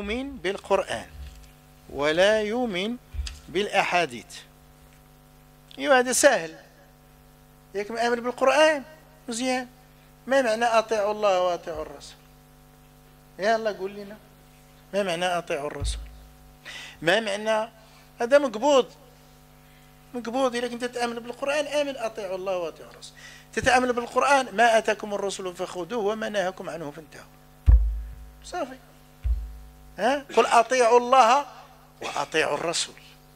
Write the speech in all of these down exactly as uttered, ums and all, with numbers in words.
يؤمن بالقرآن ولا يؤمن بالأحاديث. ايوا هذا سهل، ياك مآمن بالقرآن مزيان، ما معنى أطيعوا الله وأطيعوا الرسول؟ يا الله قول لنا ما معنى أطيعوا الرسول؟ ما معنى هذا مقبوض مقبوض. إذا كنت تتآمن بالقرآن آمن أطيعوا الله وأطيعوا الرسول. تتآمن بالقرآن ما أتاكم الرسول فخذوه وما نهاكم عنه فانتهوا، صافي. ها قل أطيعوا الله وأطيعوا الرسول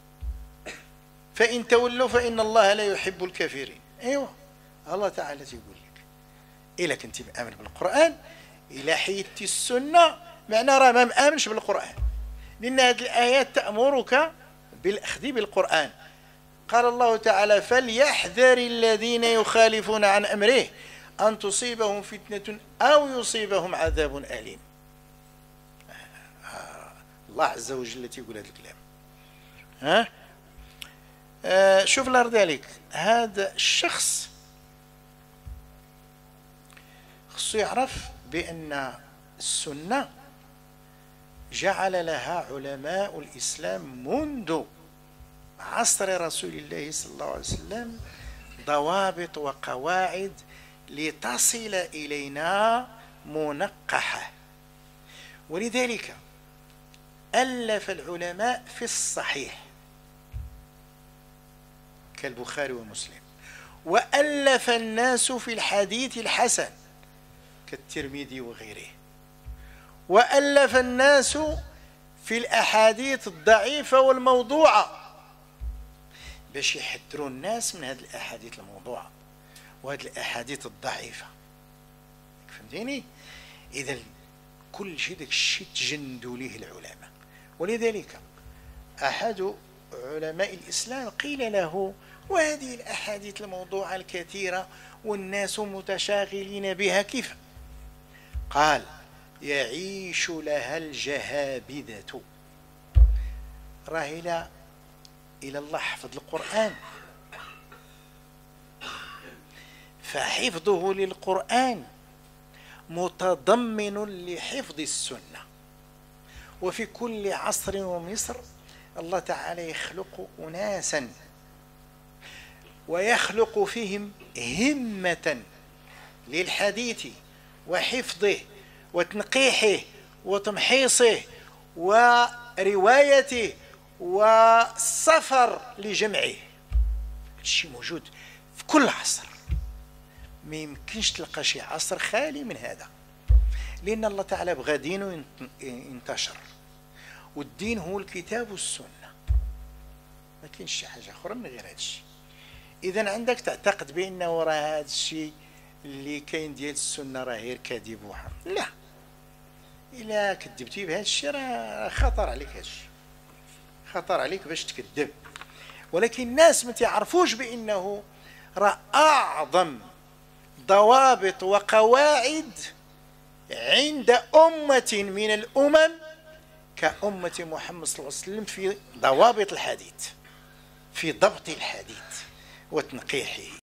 فإن تولوا فإن الله لا يحب الكافرين. أيوة الله تعالى يقول لك إلا كنت مآمن بالقرآن إلى حيدتي السنة معنى راه ما مآمنش بالقرآن، لأن هذه الآيات تأمرك بالأخذ بالقرآن. قال الله تعالى فليحذر الذين يخالفون عن أمره أن تصيبهم فتنة أو يصيبهم عذاب أليم. الله عز وجل يقول هذا الكلام. ها آه شوف لار ذلك هذا الشخص خصو يعرف بأن السنة جعل لها علماء الإسلام منذ عصر رسول الله صلى الله عليه وسلم ضوابط وقواعد لتصل إلينا منقحة. ولذلك ألف العلماء في الصحيح كالبخاري ومسلم، وألف الناس في الحديث الحسن كالترمذي وغيره، وألف الناس في الأحاديث الضعيفة والموضوعة باش يحذروا الناس من هذه الأحاديث الموضوعة وهذه الأحاديث الضعيفة. فهمتيني؟ إذا كل شيء داك الشيء تجندوا ليه العلماء. ولذلك أحد علماء الإسلام قيل له وهذه الأحاديث الموضوعة الكثيرة والناس متشاغلين بها كيف؟ قال يعيش لها الجهابذة. راه إلى إلى الله حفظ القرآن فحفظه للقرآن متضمن لحفظ السنة. وفي كل عصر ومصر الله تعالى يخلق أناسا ويخلق فيهم همة للحديث وحفظه وتنقيحه وتمحيصه وروايته والسفر لجمعه. الشيء موجود في كل عصر، ما يمكنش تلقى شي عصر خالي من هذا، لأن الله تعالى بغى دينه ينتشر، والدين هو الكتاب والسنة، ما كاينش شي حاجة أخرى من غير هذا الشيء. إذا عندك تعتقد بأنه راه هذا الشيء اللي كاين ديال السنة راه غير كاذب وحرام، لا، إلا كذبتي بهذا الشيء راه خطر عليك هذا الشيء، خطر عليك باش تكذب. ولكن الناس ما تعرفوش بأنه راه أعظم ضوابط وقواعد عند أمة من الأمم كأمة محمد صلى الله عليه وسلم في ضوابط الحديث، في ضبط الحديث وتنقيحه.